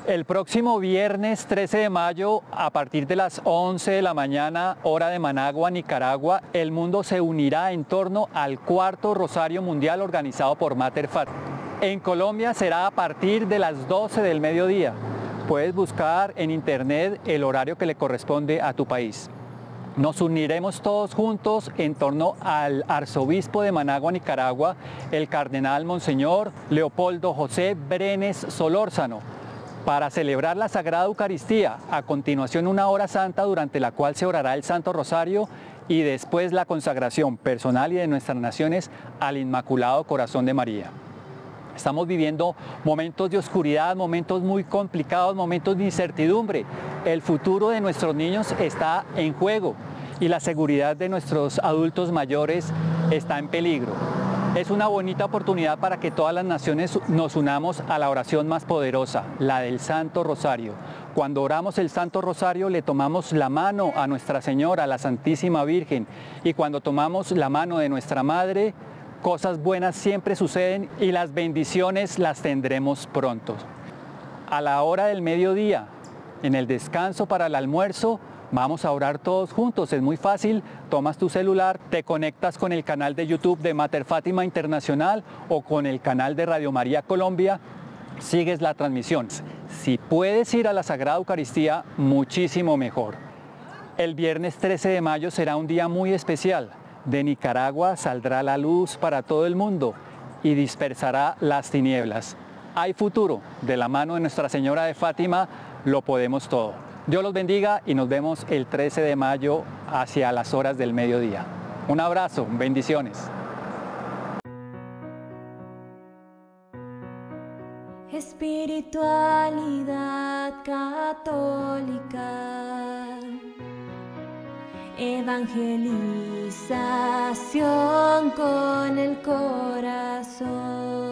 El próximo viernes 13 de mayo, a partir de las 11 de la mañana, hora de Managua, Nicaragua, el mundo se unirá en torno al cuarto Rosario Mundial organizado por Mater Fátima. En Colombia será a partir de las 12 del mediodía. Puedes buscar en internet el horario que le corresponde a tu país. Nos uniremos todos juntos en torno al arzobispo de Managua, Nicaragua, el cardenal Monseñor Leopoldo José Brenes Solórzano, para celebrar la Sagrada Eucaristía. A continuación, una hora santa durante la cual se orará el Santo Rosario y después la consagración personal y de nuestras naciones al Inmaculado Corazón de María. Estamos viviendo momentos de oscuridad, momentos muy complicados, momentos de incertidumbre. El futuro de nuestros niños está en juego y la seguridad de nuestros adultos mayores está en peligro. Es una bonita oportunidad para que todas las naciones nos unamos a la oración más poderosa, la del Santo Rosario. Cuando oramos el Santo Rosario le tomamos la mano a Nuestra Señora, a la Santísima Virgen, y cuando tomamos la mano de nuestra Madre, cosas buenas siempre suceden y las bendiciones las tendremos pronto. A la hora del mediodía, en el descanso para el almuerzo, vamos a orar todos juntos. Es muy fácil, tomas tu celular, te conectas con el canal de YouTube de Mater Fátima Internacional o con el canal de Radio María Colombia, sigues la transmisión. Si puedes ir a la Sagrada Eucaristía, muchísimo mejor. El viernes 13 de mayo será un día muy especial. De Nicaragua saldrá la luz para todo el mundo y dispersará las tinieblas. Hay futuro. De la mano de Nuestra Señora de Fátima lo podemos todo. Dios los bendiga y nos vemos el 13 de mayo hacia las horas del mediodía. Un abrazo, bendiciones. Espiritualidad católica, evangelización con el corazón.